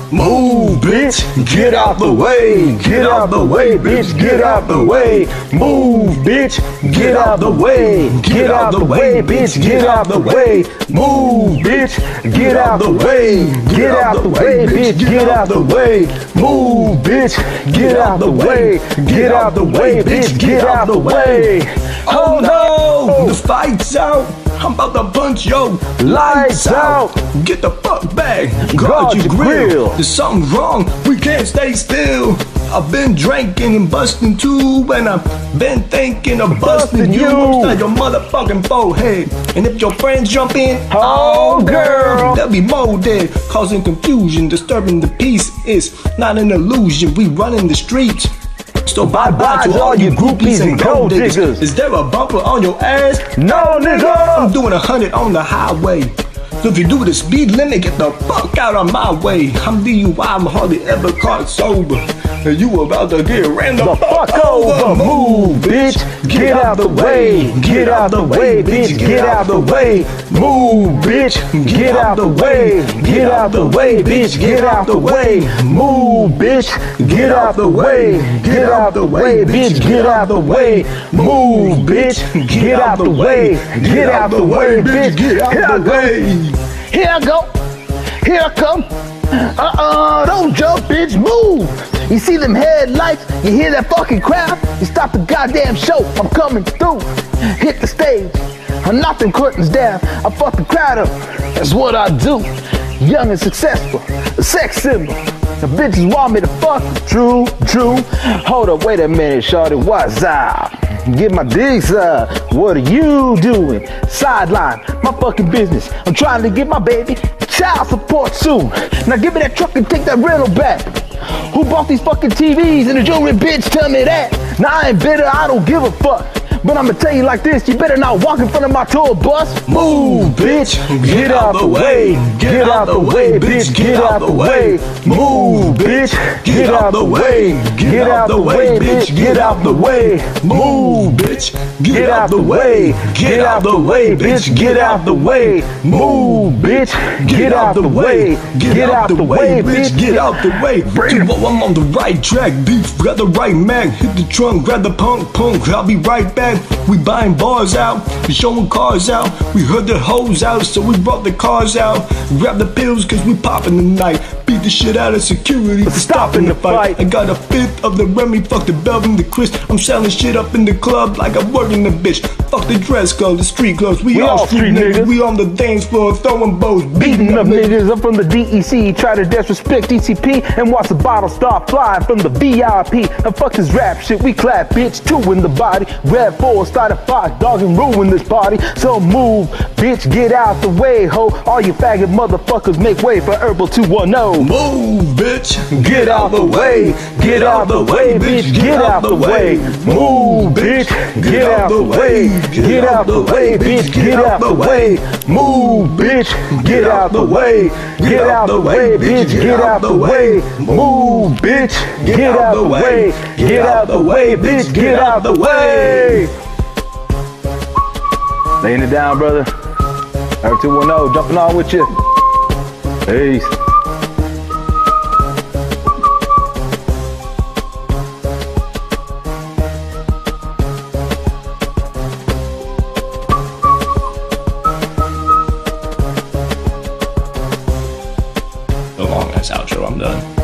Move, bitch, get out the way. Get out the way, bitch, get out the way. Move, bitch, get out the way. Get out the way, bitch, get out the way. Move, bitch, get out the way. Get out the way, bitch, get out the way. Move, bitch, get out the way. Get out the way, bitch, get out the way. Oh no, the fight's out. I'm about to punch yo lights out. Get the fuck back, guard your grill. There's something wrong, we can't stay still. I've been drinking and busting too, and I've been thinking of busting you upside your motherfucking forehead. And if your friends jump in, oh girl, they'll be molded, causing confusion, disturbing the peace. It's not an illusion, we running the streets. So bye-bye to all you groupies and gold diggers. Is there a bumper on your ass? No, nigga! I'm doing 100 on the highway. So if you do the speed limit, get the fuck out of my way. I'm DUI, I'm hardly ever caught sober. And you about to get ran the fuck over. Move, bitch, get out the way. Get out the way, bitch, get out the way. Move, bitch, get out the way. Get out the way, bitch, get out the way. Move, bitch, get out the way. Get out the way, bitch, get out the way. Move, bitch, get out the way. Get out the way, bitch, get out the way. Here I go, here I come. Don't jump, bitch, move. You see them headlights, you hear that fucking crowd, you stop the goddamn show, I'm coming through. Hit the stage, I knock them curtains down, I fuck the crowd up, that's what I do. Young and successful, a sex symbol. The bitches want me to fuck, true. Hold up, wait a minute, shorty, what's up? Get my dicks up, what are you doing? Sideline, my fucking business. I'm trying to get my baby child support soon. Now give me that truck and take that rental back. Who bought these fucking TVs and the jewelry, bitch? Tell me that. Now I ain't bitter, I don't give a fuck. But I'ma tell you like this, you better not walk in front of my tour bus. Move, bitch, get out the way. Get out the way, bitch, get out the way. Move, bitch, get out the way. Get out the way, bitch, get out the way. Move, bitch, get out the way. Get out the way, bitch, get out the way. Move, bitch, get out the way. Get out the way, bitch, get out the way. I'm on the right track, beef, got the right mag. Hit the trunk, grab the punk, I'll be right back. We buying bars out, we showing cars out. We heard the hoes out, so we brought the cars out. Grab the pills cause we popping tonight. Beat the shit out of security for stopping the fight. I got a fifth of the Remy, fuck the Belvin, the Chris. I'm selling shit up in the club like I'm working the bitch. Fuck the dress code, the street clothes. We all street niggas. We on the dance floor throwing bows, beating up niggas. I'm from the DEC, try to disrespect DCP and watch the bottle start flying from the VIP. Now fuck this rap shit, we clap, bitch, two in the body. Red 4, start a fire, dog, and ruin this party. So move, bitch, get out the way, ho. All you faggot motherfuckers make way for Herbal 210. Move, bitch, get out the way. Get out the way, bitch, get out the way. Move, bitch, get out the way. Get out the way, bitch, get out the way. Move, bitch, get out the way. Get out the way, bitch, get out the way. Move, bitch, get out the way. Get out the way, bitch, get out the way. Laying it down, brother. Herbal 210, jumping on with you. Peace. So long as outro, I'm done.